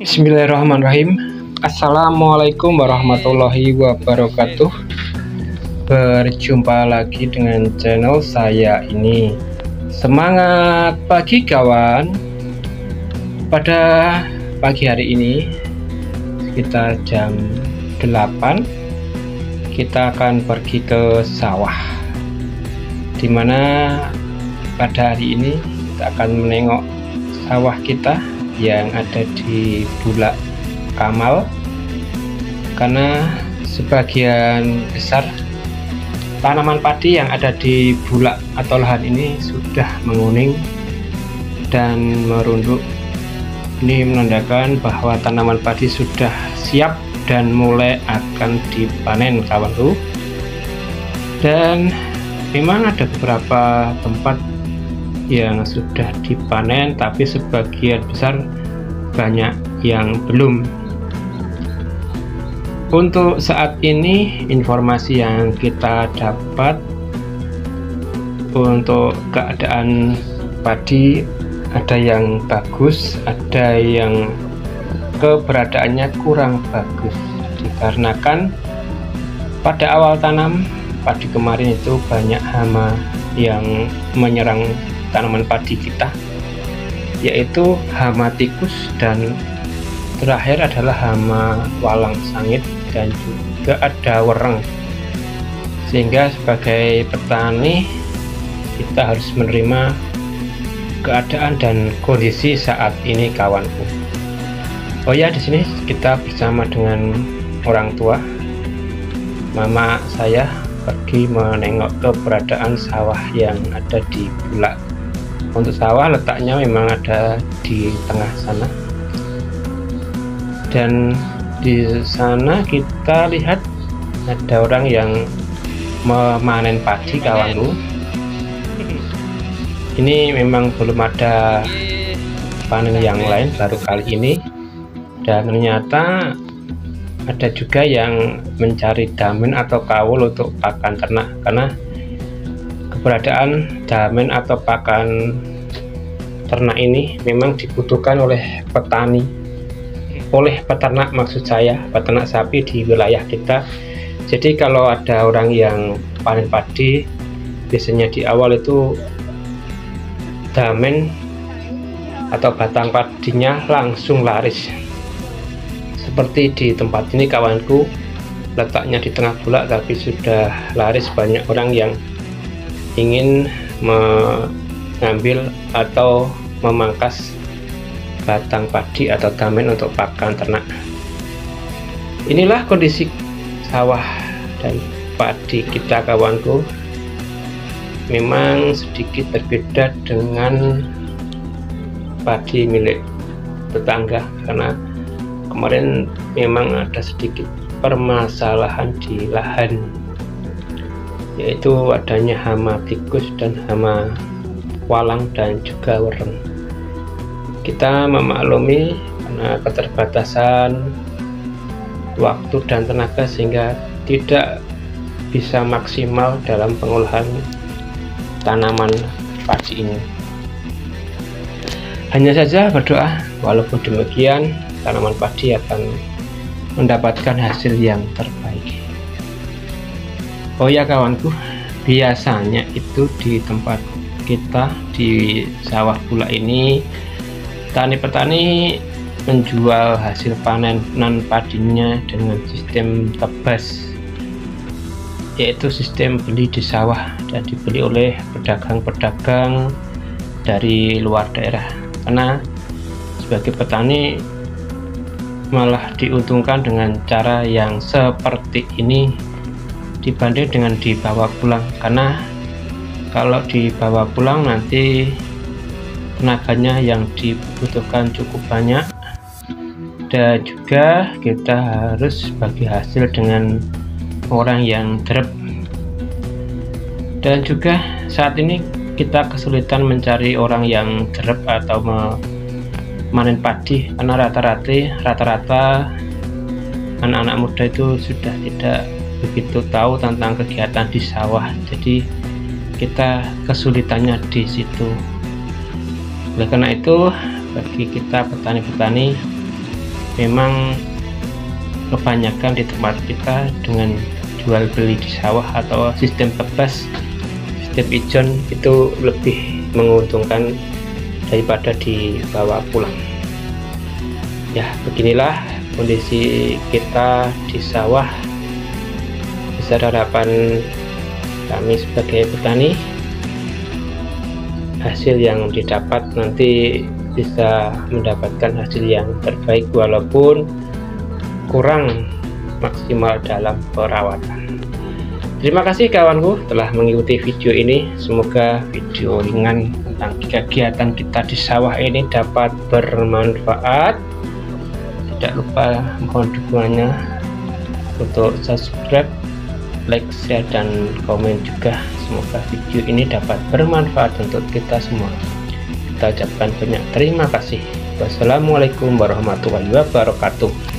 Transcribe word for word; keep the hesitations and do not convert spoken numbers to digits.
Bismillahirrahmanirrahim. Assalamualaikum warahmatullahi wabarakatuh. Berjumpa lagi dengan channel saya ini. Semangat pagi kawan. Pada pagi hari ini sekitar jam delapan kita akan pergi ke sawah, dimana pada hari ini kita akan menengok sawah kita yang ada di Bulak Kamal, karena sebagian besar tanaman padi yang ada di bulak atau lahan ini sudah menguning dan merunduk. Ini menandakan bahwa tanaman padi sudah siap dan mulai akan dipanen kawanku. Dan memang ada beberapa tempat yang sudah dipanen, tapi sebagian besar banyak yang belum. Untuk saat ini informasi yang kita dapat untuk keadaan padi, ada yang bagus, ada yang keberadaannya kurang bagus, dikarenakan pada awal tanam padi kemarin itu banyak hama yang menyerang tanaman padi kita, yaitu hama tikus dan terakhir adalah hama walang sangit, dan juga ada wereng. Sehingga sebagai petani kita harus menerima keadaan dan kondisi saat ini kawanku. Oh ya, di sini kita bersama dengan orang tua. Mama saya pergi menengok keberadaan sawah yang ada di Bulak. Untuk sawah letaknya memang ada di tengah sana, dan di sana kita lihat ada orang yang memanen padi kawanku. Ini memang belum ada panen yang lain, baru kali ini. Dan ternyata ada juga yang mencari damen atau kawul untuk pakan ternak, karena keberadaan damen atau pakan ternak ini memang dibutuhkan oleh petani, oleh peternak maksud saya, peternak sapi di wilayah kita. Jadi kalau ada orang yang panen padi, biasanya di awal itu damen atau batang padinya langsung laris. Seperti di tempat ini kawanku, letaknya di tengah bulak tapi sudah laris. Banyak orang yang ingin mengambil atau memangkas batang padi atau damen untuk pakan ternak. Inilah kondisi sawah dan padi kita kawanku. Memang sedikit berbeda dengan padi milik tetangga, karena kemarin memang ada sedikit permasalahan di lahan, yaitu adanya hama tikus dan hama walang dan juga wereng. Kita memaklumi karena keterbatasan waktu dan tenaga sehingga tidak bisa maksimal dalam pengolahan tanaman padi ini. Hanya saja berdoa, walaupun demikian tanaman padi akan mendapatkan hasil yang terbaik. Oh ya kawanku, biasanya itu di tempat kita di sawah bulak ini, petani-petani menjual hasil panen non padinya dengan sistem tebas, yaitu sistem beli di sawah dan dibeli oleh pedagang-pedagang dari luar daerah. Karena sebagai petani malah diuntungkan dengan cara yang seperti ini dibanding dengan dibawa pulang, karena kalau dibawa pulang nanti tenaganya yang dibutuhkan cukup banyak, dan juga kita harus bagi hasil dengan orang yang derep. Dan juga saat ini kita kesulitan mencari orang yang derep atau memanen padi, karena rata-rata rata-rata anak-anak muda itu sudah tidak begitu tahu tentang kegiatan di sawah. Jadi kita kesulitannya di situ. Oleh karena itu, bagi kita petani-petani memang kebanyakan di tempat kita dengan jual beli di sawah atau sistem bebas, sistem ijon itu lebih menguntungkan daripada dibawa pulang. Ya, beginilah kondisi kita di sawah. Besar harapan kami sebagai petani, hasil yang didapat nanti bisa mendapatkan hasil yang terbaik walaupun kurang maksimal dalam perawatan. Terima kasih kawanku telah mengikuti video ini. Semoga video ringan tentang kegiatan kita di sawah ini dapat bermanfaat. Tidak lupa mohon dukungannya untuk subscribe, like, share, dan komen juga. Semoga video ini dapat bermanfaat untuk kita semua. Kita ucapkan banyak terima kasih. Wassalamualaikum warahmatullahi wabarakatuh.